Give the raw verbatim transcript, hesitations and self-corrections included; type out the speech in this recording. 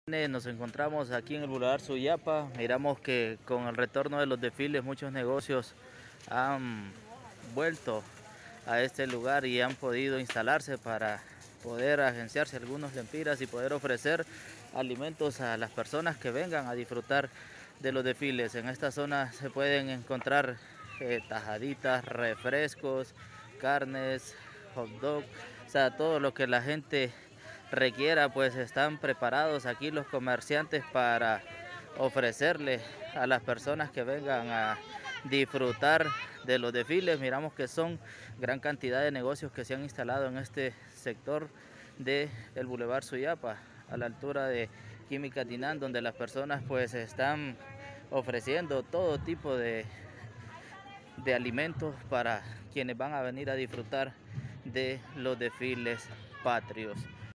Nos encontramos aquí en el Boulevard Suyapa. Miramos que con el retorno de los desfiles muchos negocios han vuelto a este lugar y han podido instalarse para poder agenciarse algunos lempiras y poder ofrecer alimentos a las personas que vengan a disfrutar de los desfiles. En esta zona se pueden encontrar eh, tajaditas, refrescos, carnes, hot dog, o sea, todo lo que la gente requiera, pues están preparados aquí los comerciantes para ofrecerle a las personas que vengan a disfrutar de los desfiles. Miramos que son gran cantidad de negocios que se han instalado en este sector del Boulevard Suyapa, a la altura de Química Dinán, donde las personas pues están ofreciendo todo tipo de, de alimentos para quienes van a venir a disfrutar de los desfiles patrios.